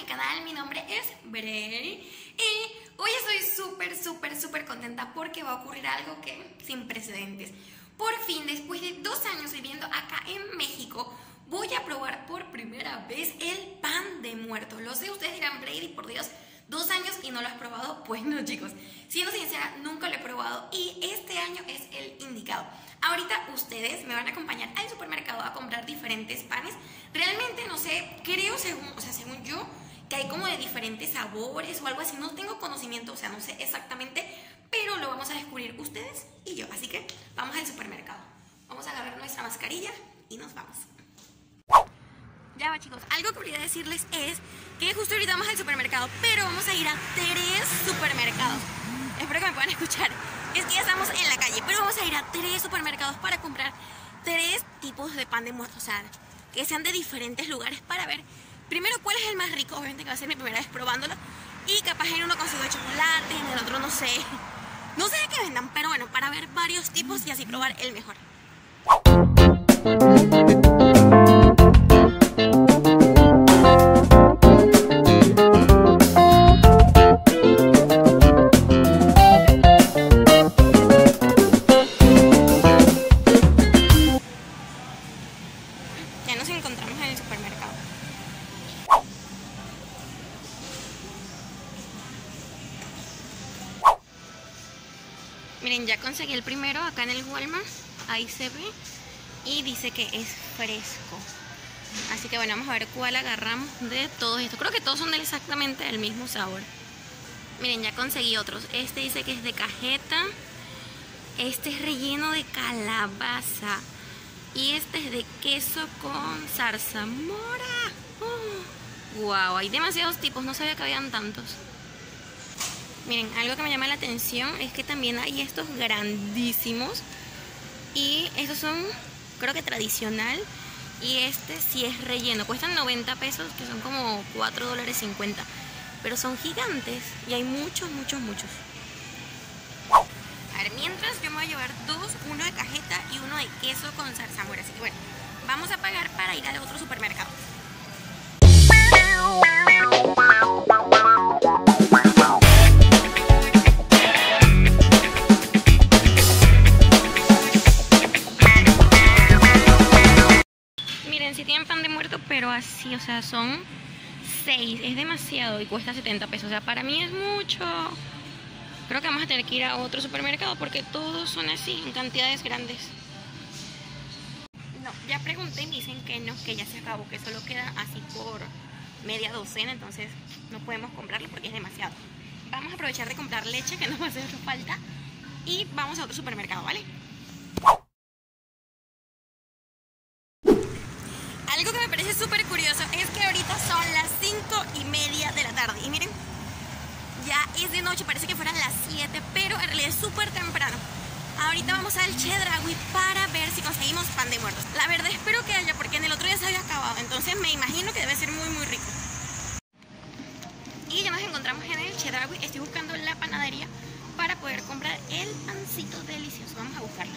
mi canal, mi nombre es Bray y hoy estoy súper contenta porque va a ocurrir algo que sin precedentes. Por fin, después de 2 años viviendo acá en México, voy a probar por primera vez el pan de muerto. Lo sé, ustedes dirán, Brady, por Dios, 2 años y no lo has probado. Pues no, chicos, siendo sincera, nunca lo he probado y este año es el indicado. Ahorita ustedes me van a acompañar al supermercado a comprar diferentes panes. Realmente no sé, creo según yo, que hay como de diferentes sabores o algo así. No tengo conocimiento, o sea, no sé exactamente, pero lo vamos a descubrir ustedes y yo. Así que vamos al supermercado. Vamos a agarrar nuestra mascarilla y nos vamos. Ya va, chicos, algo que olvidé decirles es que justo ahorita vamos al supermercado, pero vamos a ir a 3 supermercados. Espero que me puedan escuchar. Es que ya estamos en la calle, pero vamos a ir a 3 supermercados para comprar 3 tipos de pan de muerto. O sea, que sean de diferentes lugares para ver primero cuál es el más rico. Obviamente que va a ser mi primera vez probándolo. Y capaz en uno consigo chocolate, en el otro no sé. No sé de qué vendan, pero bueno, para ver varios tipos y así probar el mejor. Ya nos encontramos en el supermercado. Miren, ya conseguí el primero acá en el Walmart. Ahí se ve y dice que es fresco. Así que bueno, vamos a ver cuál agarramos de todos estos. Creo que todos son exactamente del mismo sabor. Miren, ya conseguí otros. Este dice que es de cajeta. Este es relleno de calabaza. Y este es de queso con zarzamora. Wow, hay demasiados tipos, no sabía que habían tantos. Miren, algo que me llama la atención es que también hay estos grandísimos. Y estos son, creo que tradicional. Y este sí es relleno. Cuestan 90 pesos, que son como $4.50. Pero son gigantes y hay muchos. A ver, mientras yo me voy a llevar 2, uno de cajeta y uno de queso con zarzamora. Así que bueno, vamos a pagar para ir al otro supermercado. Miren, si tienen pan de muerto, pero así, o sea, son 6. Es demasiado y cuesta 70 pesos. O sea, para mí es mucho. Creo que vamos a tener que ir a otro supermercado porque todos son así, en cantidades grandes. No, ya pregunté y me dicen que no, que ya se acabó, que solo queda así por media docena, entonces no podemos comprarlo porque es demasiado. Vamos a aprovechar de comprar leche, que nos va a hacer falta, y vamos a otro supermercado, ¿vale? Algo que me parece súper curioso es que ahorita son las 5:30 de la tarde y miren, ya es de noche, parece que fueran las 7, pero en realidad es súper temprano. Ahorita vamos al Chedraui para ver si conseguimos pan de muertos. La verdad espero que haya, porque en el otro día se había acabado, entonces me imagino que debe ser muy rico. Y ya nos encontramos en el Chedraui. Estoy buscando la panadería para poder comprar el pancito delicioso. Vamos a buscarlo.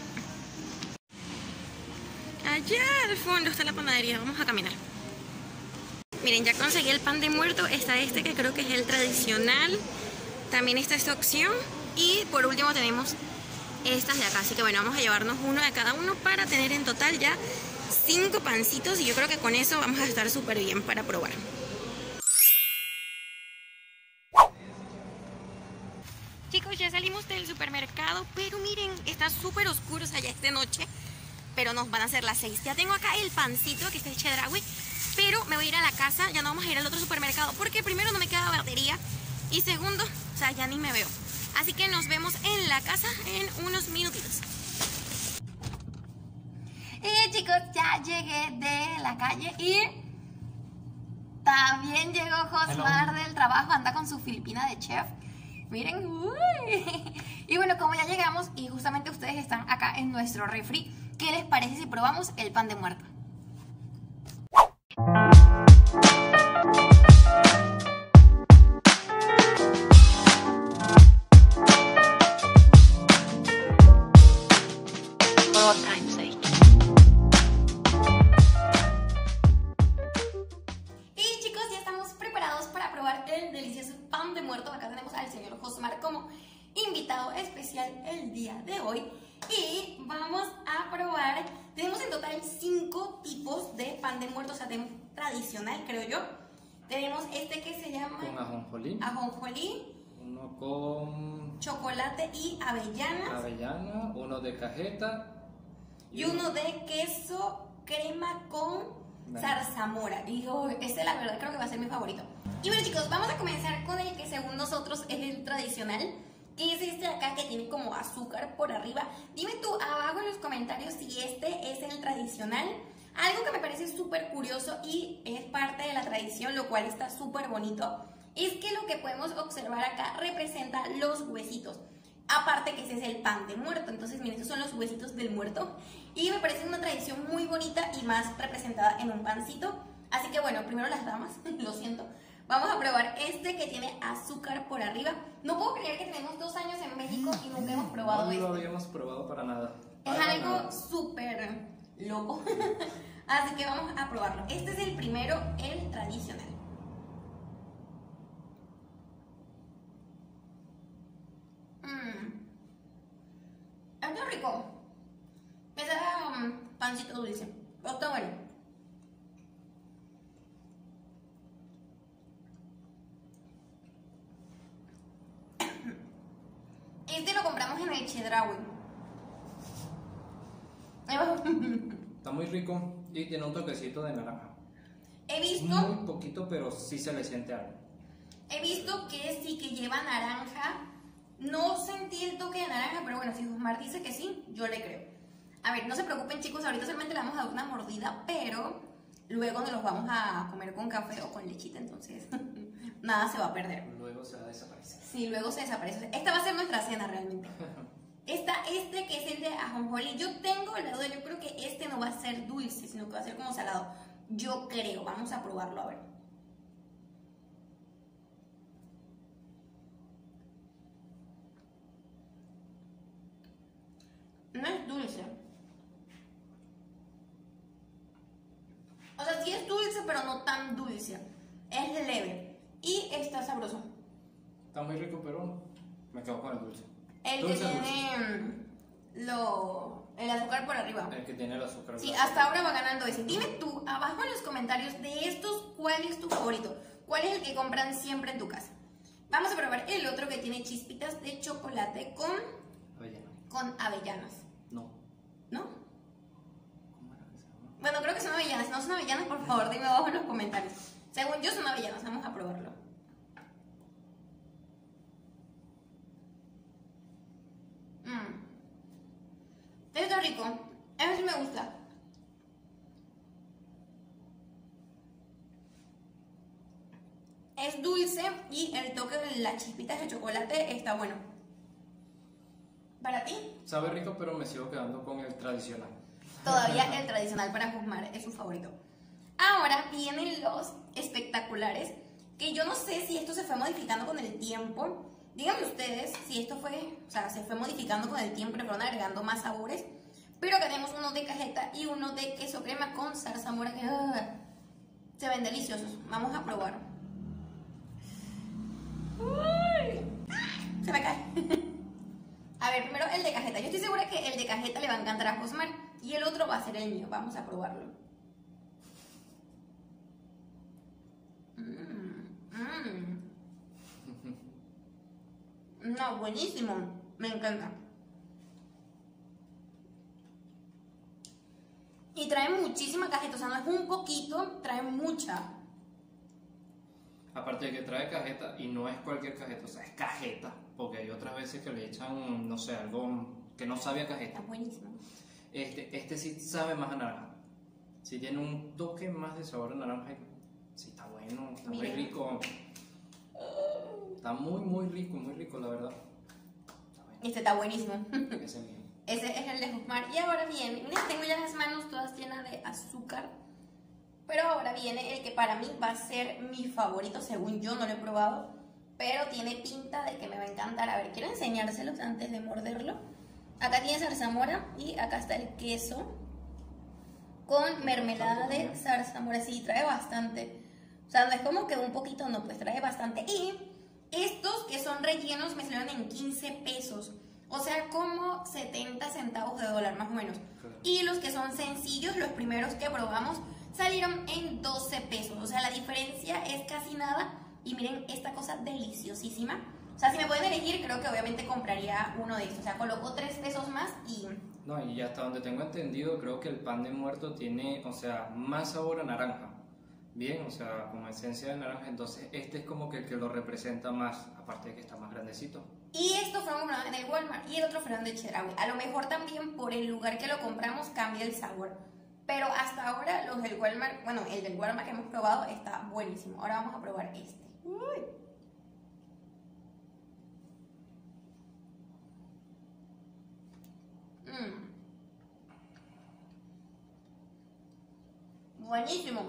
Allá al fondo está la panadería, vamos a caminar. Miren, ya conseguí el pan de muerto. Está este que creo que es el tradicional. También está esta opción. Y por último tenemos estas de acá. Así que bueno, vamos a llevarnos uno de cada uno para tener en total ya 5 pancitos. Y yo creo que con eso vamos a estar súper bien para probar. Chicos, ya salimos del supermercado. Pero miren, está súper oscuro. O sea, ya es de noche. Pero nos van a hacer las 6. Ya tengo acá el pancito, que está el Chedraui. Pero me voy a ir a la casa, ya no vamos a ir al otro supermercado porque primero no me queda batería y segundo, o sea, ya ni me veo. Así que nos vemos en la casa en unos minutitos. Y chicos, ya llegué de la calle y también llegó Josmar del trabajo, anda con su filipina de chef. Miren, y bueno, como ya llegamos y justamente ustedes están acá en nuestro refri, ¿qué les parece si probamos el pan de muerto? Y chicos, ya estamos preparados para el delicioso pan de muerto. Acá tenemos al señor Josmar como invitado especial el día de hoy. Y vamos a probar, tenemos en total 5 tipos de pan de muerto, o sea, tenemos tradicional, creo yo. Tenemos este que se llama... Con ajonjolí. Ajonjolí. Uno con... chocolate y avellanas. avellana, uno de cajeta. Y uno de queso crema con zarzamora. Y este la verdad creo que va a ser mi favorito. Y bueno chicos, vamos a comenzar con el que según nosotros es el tradicional, que es este de acá que tiene como azúcar por arriba. Dime tú abajo en los comentarios si este es el tradicional. Algo que me parece súper curioso y es parte de la tradición, lo cual está súper bonito, es que lo que podemos observar acá representa los huesitos. Aparte que ese es el pan de muerto, entonces miren, esos son los huesitos del muerto. Y me parece una tradición muy bonita y más representada en un pancito. Así que bueno, primero las damas, lo siento. Vamos a probar este que tiene azúcar por arriba. No puedo creer que tenemos 2 años en México y nunca hemos probado No lo habíamos probado para nada. Es algo súper loco. Así que vamos a probarlo. Este es el primero, el tradicional. Está rico. Es pancito dulce. Pero está bueno. Este lo compramos en el Chedraui. Está muy rico y tiene un toquecito de naranja. He visto... Muy poquito, pero sí se le siente algo. He visto que sí que lleva naranja. No sentí el toque de naranja, pero bueno, si Josmar dice que sí, yo le creo. A ver, no se preocupen chicos, ahorita solamente le vamos a dar una mordida, pero luego nos los vamos a comer con café o con lechita, entonces nada se va a perder. Luego se va a desaparecer. Sí, luego se desaparece. Esta va a ser nuestra cena realmente. Este que es el de ajonjolí, yo tengo la duda, yo creo que este no va a ser dulce, sino que va a ser como salado. Yo creo, vamos a probarlo a ver. No es dulce. O sea, sí es dulce, pero no tan dulce. Es leve y está sabroso. Está muy rico, pero me quedo con el dulce. El Dulce, que tiene el azúcar por arriba. El que tiene el azúcar. Sí, hasta ahora va ganando ese. Dime tú, abajo en los comentarios de estos, ¿cuál es tu favorito? ¿Cuál es el que compran siempre en tu casa? Vamos a probar el otro que tiene chispitas de chocolate con avellanas. No. ¿No? ¿Cómo era que se llama? Bueno, creo que son avellanas. Si no son avellanas, por favor, dime abajo en los comentarios. Según yo son avellanas, vamos a probarlo. Está rico. A mí sí me gusta. Es dulce y el toque de las chispitas de chocolate está bueno. ¿Para ti? Sabe rico, pero me sigo quedando con el tradicional. Todavía el tradicional para Josmar es su favorito. Ahora vienen los espectaculares, que yo no sé si esto se fue modificando con el tiempo. Díganme ustedes si esto fue, o sea, se fue modificando con el tiempo, le fueron agregando más sabores. Pero acá tenemos uno de cajeta y uno de queso crema con zarzamora que se ven deliciosos. Vamos a probar. Uy, se me cae. A ver, primero el de cajeta. Yo estoy segura que el de cajeta le va a encantar a Josmar y el otro va a ser el mío. Vamos a probarlo. No, buenísimo. Me encanta. Y trae muchísima cajeta, o sea, no es un poquito, trae mucha. Aparte de que trae cajeta, y no es cualquier cajeta, o sea, es cajeta. Porque hay otras veces que le echan, no sé, algo que no sabe a cajeta. Está buenísimo. Este sí sabe más a naranja. Sí tiene un toque más de sabor a naranja. Sí, está bueno, está muy rico. Está muy rico, la verdad. Está bueno. Este está buenísimo. Ese mío. Ese es el de Josmar. Y ahora viene, miren, tengo ya las manos todas llenas de azúcar. Pero ahora viene el que para mí va a ser mi favorito, según yo no lo he probado. Pero tiene pinta de que me va a encantar. A ver, quiero enseñárselos antes de morderlo. Acá tiene zarzamora y acá está el queso con mermelada de zarzamora. Sí, trae bastante. O sea, no es como que un poquito, no, pues trae bastante. Y estos que son rellenos me salieron en 15 pesos. O sea, como 70 centavos de dólar, más o menos. Claro. Y los que son sencillos, los primeros que probamos, salieron en 12 pesos. O sea, la diferencia es casi nada. Y miren esta cosa deliciosísima. O sea, si me pueden elegir, creo que obviamente compraría uno de estos. O sea, coloco 3 pesos más y... No, y hasta donde tengo entendido, creo que el pan de muerto tiene, o sea, más sabor a naranja. Bien, o sea, con esencia de naranja. Entonces, este es como que el que lo representa más, aparte de que está más grandecito. Y estos fueron comprados en el Walmart y el otro fueron de Chedraui. A lo mejor también por el lugar que lo compramos cambia el sabor. Pero hasta ahora los del Walmart, bueno, el del Walmart que hemos probado está buenísimo. Ahora vamos a probar este. Uy. Buenísimo.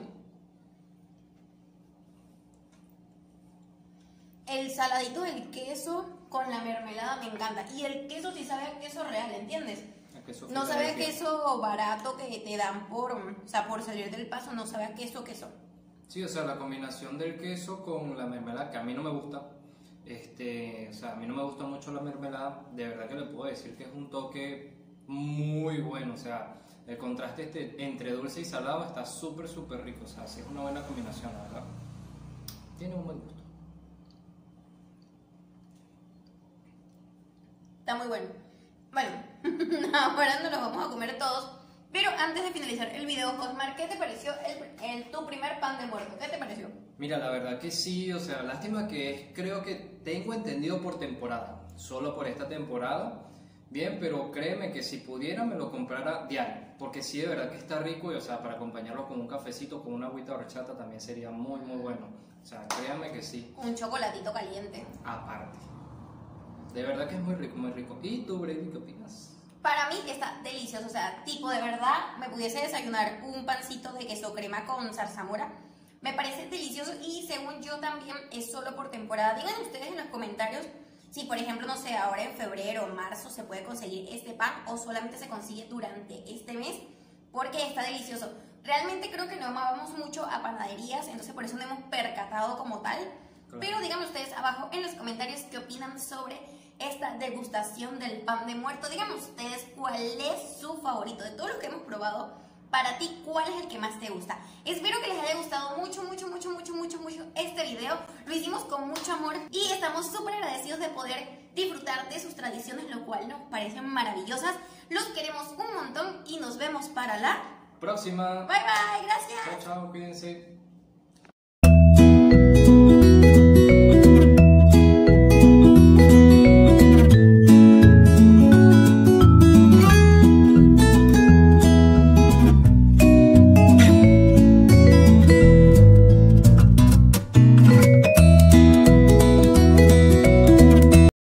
El saladito del queso con la mermelada me encanta. Y el queso sí sabe a queso real, ¿entiendes? No sabe a queso barato que te dan por, o sea, por salir del paso, no sabe a queso. Sí, o sea, la combinación del queso con la mermelada, que a mí no me gusta. O sea, a mí no me gusta mucho la mermelada. De verdad que le puedo decir que es un toque muy bueno. O sea, el contraste entre dulce y salado está súper, súper rico. O sea, sí es una buena combinación, la verdad. Tiene un buen gusto. Está muy bueno. Bueno, ahora nos los vamos a comer todos. Pero antes de finalizar el video, Cosmar, ¿qué te pareció tu primer pan de muerto? ¿Qué te pareció? Mira, la verdad que sí, o sea, lástima que es, creo que tengo entendido por temporada, solo por esta temporada. Bien, pero créeme que si pudiera me lo comprara diario, porque sí, de verdad que está rico y, o sea, para acompañarlo con un cafecito, con una agüita de horchata también sería muy, muy bueno. O sea, créanme que sí. Un chocolatito caliente. Aparte. De verdad que es muy rico, muy rico. ¿Y tú, Brady, qué opinas? Para mí está delicioso, o sea, tipo de verdad, me pudiese desayunar un pancito de queso crema con zarzamora. Me parece delicioso y según yo también es solo por temporada. Digan ustedes en los comentarios si, por ejemplo, no sé, ahora en febrero o marzo se puede conseguir este pan o solamente se consigue durante este mes, porque está delicioso. Realmente creo que no vamos mucho a panaderías, entonces por eso no hemos percatado como tal. Claro. Pero díganme ustedes abajo en los comentarios qué opinan sobre esta degustación del pan de muerto. Díganme ustedes cuál es su favorito de todos los que hemos probado. Para ti, ¿cuál es el que más te gusta? Espero que les haya gustado mucho este video. Lo hicimos con mucho amor y estamos súper agradecidos de poder disfrutar de sus tradiciones, lo cual nos parecen maravillosas. Los queremos un montón y nos vemos para la próxima. Bye bye, gracias. Chao, chao, cuídense.